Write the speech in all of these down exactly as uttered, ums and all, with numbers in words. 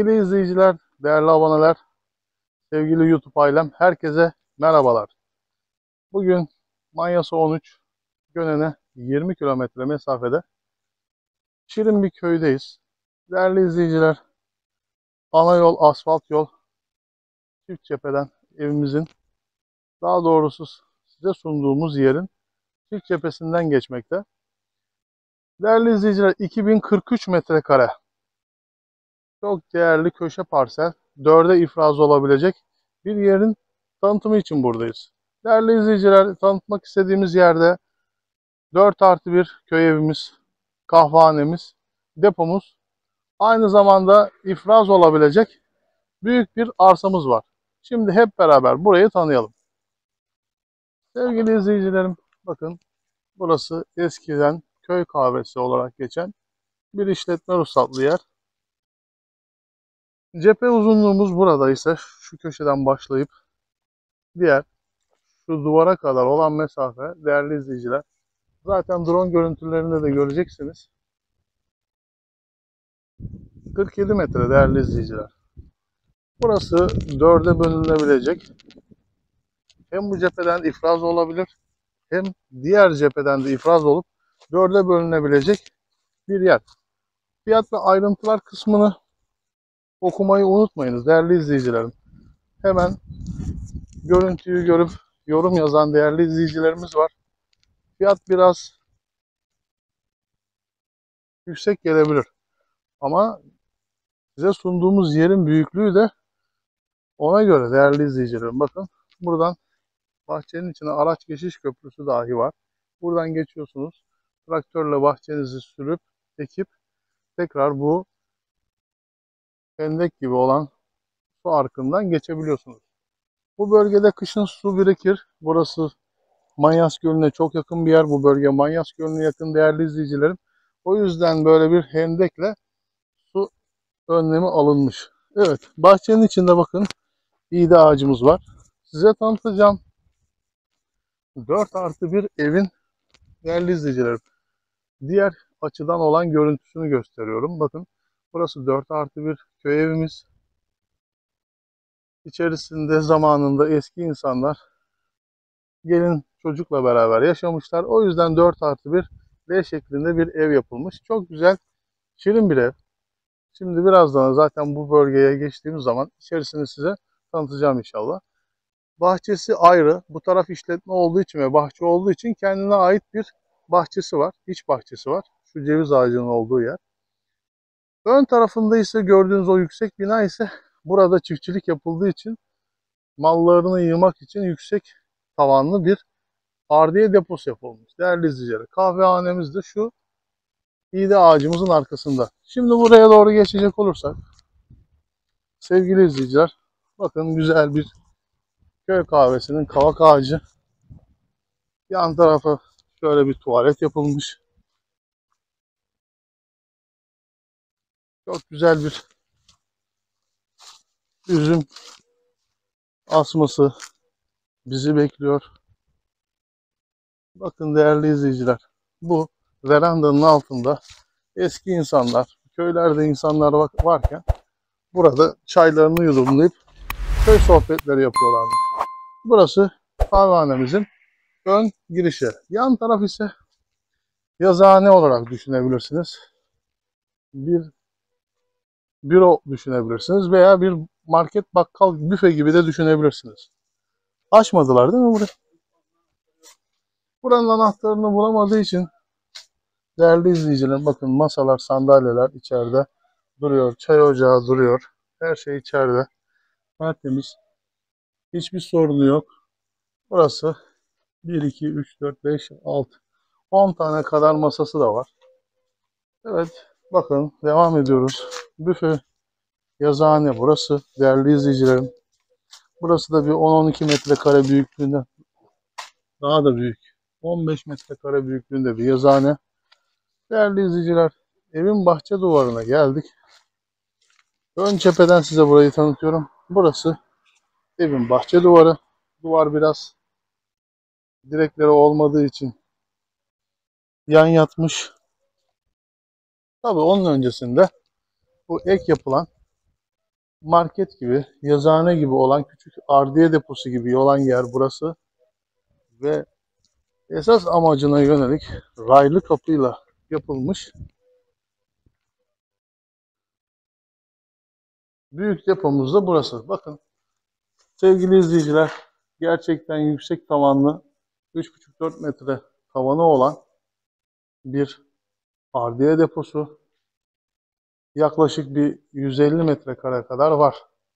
Sevgili izleyiciler, değerli aboneler, sevgili YouTube ailem, herkese merhabalar. Bugün Manyasa on üç, Gönen'e yirmi kilometre mesafede şirin bir köydeyiz. Değerli izleyiciler, ana yol, asfalt yol, çift cepheden evimizin, daha doğrusu size sunduğumuz yerin çift cephesinden geçmekte. Değerli izleyiciler, iki bin kırk üç metrekare çok değerli köşe parsel, dörde ifraz olabilecek bir yerin tanıtımı için buradayız. Değerli izleyiciler, tanıtmak istediğimiz yerde dört artı bir köy evimiz, kahvehanemiz, depomuz, aynı zamanda ifraz olabilecek büyük bir arsamız var. Şimdi hep beraber burayı tanıyalım. Sevgili izleyicilerim, bakın burası eskiden köy kahvesi olarak geçen bir işletme ruhsatlı yer. Cephe uzunluğumuz burada ise şu köşeden başlayıp diğer şu duvara kadar olan mesafe, değerli izleyiciler, zaten drone görüntülerinde de göreceksiniz. kırk yedi metre değerli izleyiciler. Burası dörde bölünebilecek. Hem bu cepheden ifraz olabilir, hem diğer cepheden de ifraz olup dörde bölünebilecek bir yer. Fiyat ve ayrıntılar kısmını okumayı unutmayınız değerli izleyicilerim. Hemen görüntüyü görüp yorum yazan değerli izleyicilerimiz var. Fiyat biraz yüksek gelebilir. Ama size sunduğumuz yerin büyüklüğü de ona göre değerli izleyicilerim. Bakın buradan bahçenin içine araç geçiş köprüsü dahi var. Buradan geçiyorsunuz. Traktörle bahçenizi sürüp, ekip tekrar bu hendek gibi olan su arkından geçebiliyorsunuz. Bu bölgede kışın su birikir. Burası Manyas Gölü'ne çok yakın bir yer. Bu bölge Manyas Gölü'ne yakın değerli izleyicilerim. O yüzden böyle bir hendekle su önlemi alınmış. Evet, bahçenin içinde bakın iğde ağacımız var. Size tanıtacağım dört artı bir evin değerli izleyicilerim, diğer açıdan olan görüntüsünü gösteriyorum. Bakın burası dört artı bir köy evimiz. İçerisinde zamanında eski insanlar gelin çocukla beraber yaşamışlar. O yüzden dört artı bir L şeklinde bir ev yapılmış. Çok güzel, şirin bir ev. Şimdi birazdan zaten bu bölgeye geçtiğimiz zaman içerisini size tanıtacağım inşallah. Bahçesi ayrı. Bu taraf işletme olduğu için ve bahçe olduğu için kendine ait bir bahçesi var. İç bahçesi var. Şu ceviz ağacının olduğu yer. Ön tarafında ise gördüğünüz o yüksek bina ise burada çiftçilik yapıldığı için mallarını yığmak için yüksek tavanlı bir ardiye deposu yapılmış. Değerli izleyiciler, kahvehanemiz de şu iğde ağacımızın arkasında. Şimdi buraya doğru geçecek olursak, sevgili izleyiciler, bakın güzel bir köy kahvesinin kavak ağacı. Yan tarafa şöyle bir tuvalet yapılmış. Çok güzel bir üzüm asması bizi bekliyor. Bakın değerli izleyiciler, bu verandanın altında eski insanlar, köylerde insanlar varken burada çaylarını yudumlayıp köy sohbetleri yapıyorlarmış. Burası kahvehanemizin ön girişi. Yan taraf ise yazıhane olarak düşünebilirsiniz. Bir büro düşünebilirsiniz veya bir market, bakkal, büfe gibi de düşünebilirsiniz. Açmadılar değil mi burayı? Buranın anahtarını bulamadığı için değerli izleyiciler, bakın masalar, sandalyeler içeride duruyor. Çay ocağı duruyor. Her şey içeride. Tertemiz. Hiçbir sorunu yok. Burası bir, iki, üç, dört, beş, altı, on tane kadar masası da var. Evet, bakın devam ediyoruz. Büfe, yazıhane burası değerli izleyicilerim. Burası da bir on on iki metrekare büyüklüğünde, daha da büyük. on beş metrekare büyüklüğünde bir yazıhane. Değerli izleyiciler, evin bahçe duvarına geldik. Ön cepheden size burayı tanıtıyorum. Burası evin bahçe duvarı. Duvar biraz direkleri olmadığı için yan yatmış. Tabii onun öncesinde bu ek yapılan market gibi, yazıhane gibi olan küçük ardiye deposu gibi olan yer burası ve esas amacına yönelik raylı kapıyla yapılmış büyük depomuz da burası. Bakın sevgili izleyiciler, gerçekten yüksek tavanlı üç buçuk dört metre tavanı olan bir ardiye deposu. Yaklaşık bir yüz elli metrekare kadar var.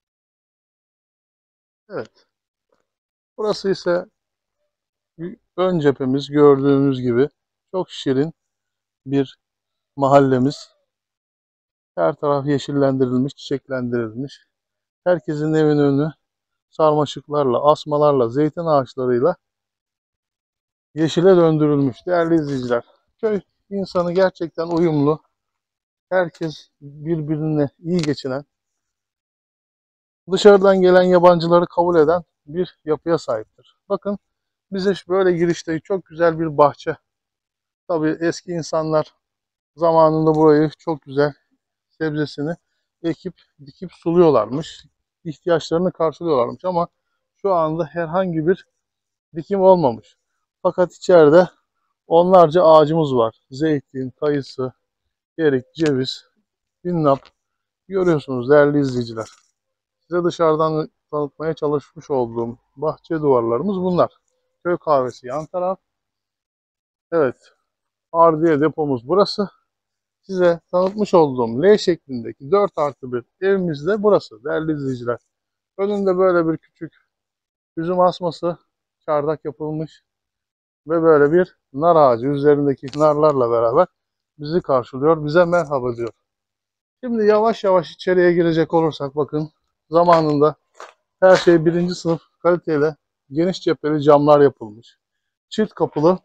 Evet. Burası ise ön cephemiz, gördüğümüz gibi çok şirin bir mahallemiz. Her taraf yeşillendirilmiş, çiçeklendirilmiş. Herkesin evin önü sarmaşıklarla, asmalarla, zeytin ağaçlarıyla yeşile döndürülmüş. Değerli izleyiciler, köy insanı gerçekten uyumlu. Herkes birbirine iyi geçinen, dışarıdan gelen yabancıları kabul eden bir yapıya sahiptir. Bakın bize böyle girişte çok güzel bir bahçe. Tabii eski insanlar zamanında burayı çok güzel sebzesini ekip dikip suluyorlarmış. İhtiyaçlarını karşılıyorlarmış ama şu anda herhangi bir dikim olmamış. Fakat içeride onlarca ağacımız var. Zeytin, kayısı, erik, ceviz, binnap. Görüyorsunuz değerli izleyiciler. Size dışarıdan tanıtmaya çalışmış olduğum bahçe duvarlarımız bunlar. Köy kahvesi yan taraf. Evet, ardiye depomuz burası. Size tanıtmış olduğum L şeklindeki dört artı bir evimiz de burası değerli izleyiciler. Önünde böyle bir küçük üzüm asması, çardak yapılmış ve böyle bir nar ağacı üzerindeki narlarla beraber bizi karşılıyor, bize merhaba diyor. Şimdi yavaş yavaş içeriye girecek olursak bakın zamanında her şey birinci sınıf kaliteyle geniş cepheli camlar yapılmış. Çift kapılı,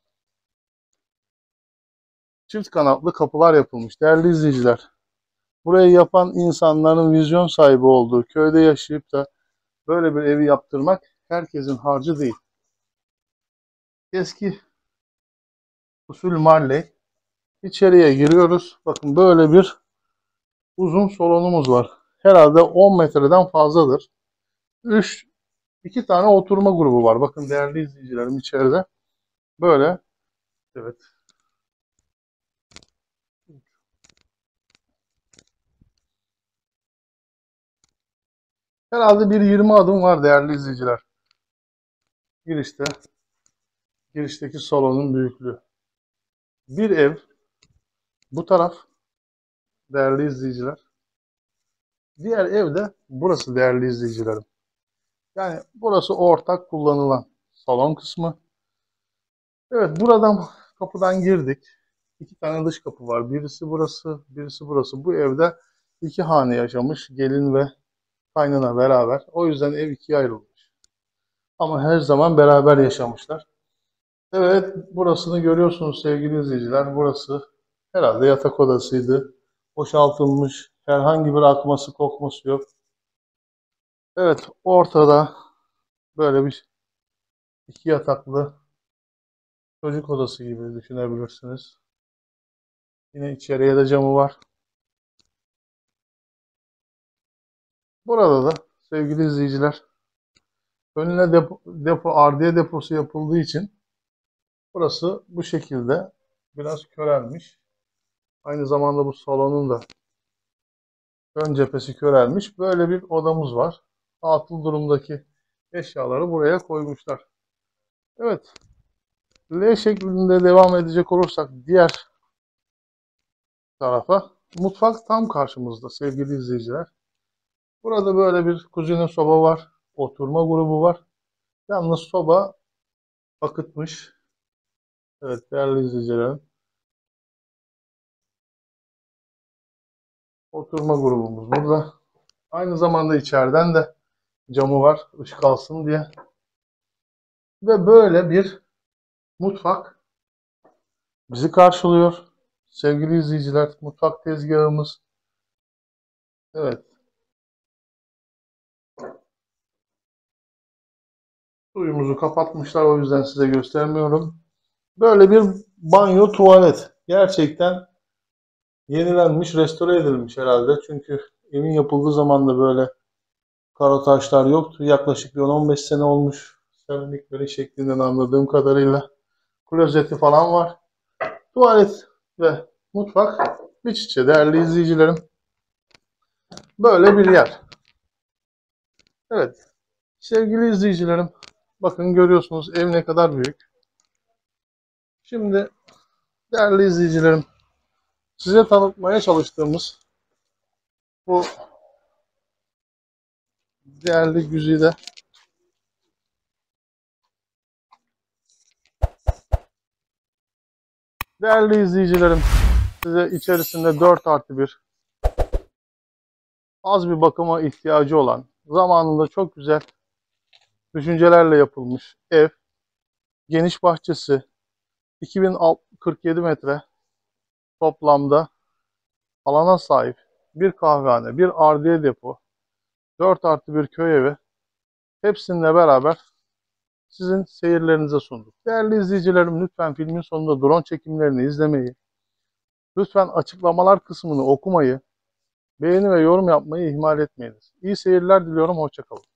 çift kanatlı kapılar yapılmış değerli izleyiciler. Burayı yapan insanların vizyon sahibi olduğu, köyde yaşayıp da böyle bir evi yaptırmak herkesin harcı değil. Eski usul mahalley. İçeriye giriyoruz. Bakın böyle bir uzun salonumuz var. Herhalde on metreden fazladır. üç iki tane oturma grubu var. Bakın değerli izleyicilerim içeride. Böyle. Evet. Herhalde bir yirmi adım var değerli izleyiciler. Girişte. Girişteki salonun büyüklüğü. Bir ev. Bu taraf değerli izleyiciler. Diğer ev de burası değerli izleyicilerim. Yani burası ortak kullanılan salon kısmı. Evet, buradan kapıdan girdik. İki tane dış kapı var. Birisi burası, birisi burası. Bu evde iki hane yaşamış. Gelin ve kaynana beraber. O yüzden ev ikiye ayrılmış. Ama her zaman beraber yaşamışlar. Evet, burasını görüyorsunuz sevgili izleyiciler. Burası herhalde yatak odasıydı. Boşaltılmış. Herhangi bir akması kokması yok. Evet, ortada böyle bir iki yataklı çocuk odası gibi düşünebilirsiniz. Yine içeriye de camı var. Burada da sevgili izleyiciler önüne depo, depo ardiye deposu yapıldığı için burası bu şekilde biraz körelmiş. Aynı zamanda bu salonun da ön cephesi körelmiş. Böyle bir odamız var. Atıl durumdaki eşyaları buraya koymuşlar. Evet. L şeklinde devam edecek olursak diğer tarafa mutfak tam karşımızda sevgili izleyiciler. Burada böyle bir kuzine soba var. Oturma grubu var. Yalnız soba akıtmış. Evet değerli izleyicilerim. Oturma grubumuz burada. Aynı zamanda içeriden de camı var ışık alsın diye. Ve böyle bir mutfak bizi karşılıyor. Sevgili izleyiciler, mutfak tezgahımız. Evet. Suyumuzu kapatmışlar, o yüzden size göstermiyorum. Böyle bir banyo tuvalet. Gerçekten yenilenmiş, restore edilmiş herhalde. Çünkü Evin yapıldığı zaman da böyle karo taşlar yoktu. Yaklaşık bir on on beş sene olmuş. Seramikleri şeklinden anladığım kadarıyla. Klozeti falan var. Tuvalet ve mutfak iç içe değerli izleyicilerim. Böyle bir yer. Evet. Sevgili izleyicilerim. Bakın görüyorsunuz ev ne kadar büyük. Şimdi değerli izleyicilerim, size tanıtmaya çalıştığımız bu değerli güzide değerli izleyicilerim, size içerisinde dört artı bir az bir bakıma ihtiyacı olan, zamanında çok güzel düşüncelerle yapılmış ev, geniş bahçesi, iki bin kırk yedi metre toplamda alana sahip bir kahvehane, bir ardiye depo, dört artı bir köy evi, hepsininle beraber sizin seyirlerinize sunduk. Değerli izleyicilerim, lütfen filmin sonunda drone çekimlerini izlemeyi, lütfen açıklamalar kısmını okumayı, beğeni ve yorum yapmayı ihmal etmeyiniz. İyi seyirler diliyorum, hoşça kalın.